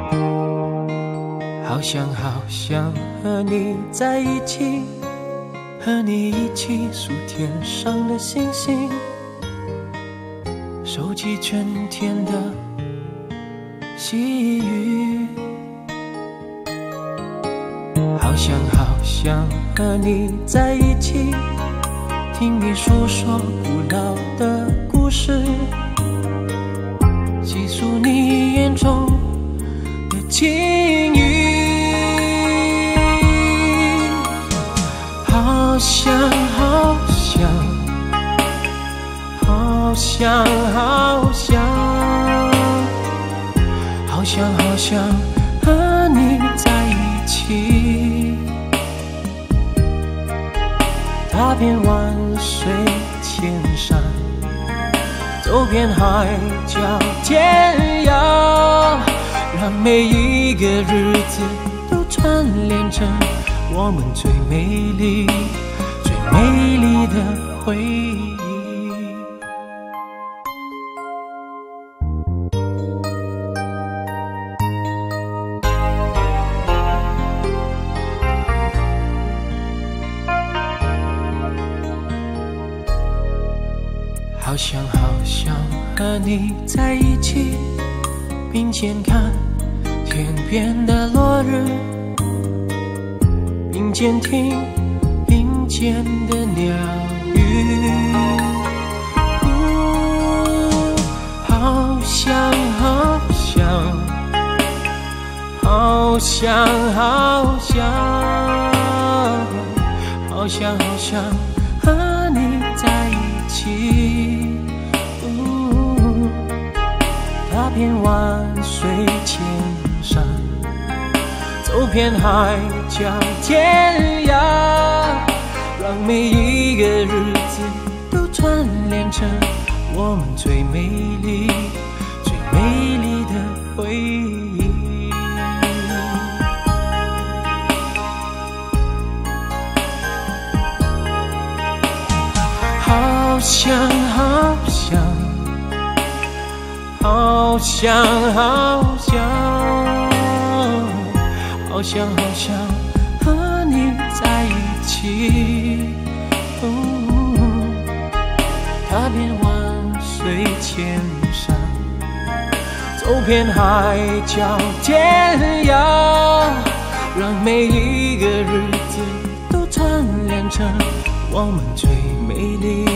好想好想和你在一起，和你一起数天上的星星，收集春天的细雨。好想好想和你在一起，听你诉说古老的故事，细数你眼中的情谊。好想好想好想好想好想好想和你在一起，踏遍万水千山，走遍海角天涯，让每一个日子都串联成我们最美丽最美丽的回忆。好想好想和你在一起，并肩看天边的落日，并肩听林间的鸟语。好想好想好想好想好想好想和你在一起，踏遍万水千山，走遍海角天涯，让每一个日子都串联成我们最美丽最美丽的回忆。好想好想好想好想好想好想和你在一起，踏遍万水千山，走遍海角天涯，让每一个日子都串联成我们最美丽